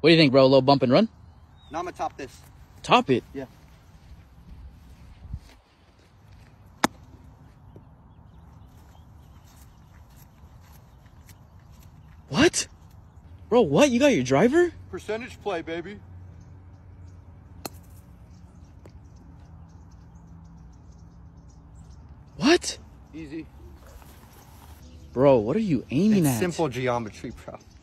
What do you think, bro? A little bump and run? No, I'm gonna top this. Top it? Yeah. What? Bro, what? You got your driver? Percentage play, baby. What? Easy. Bro, what are you aiming at? Simple geometry, bro.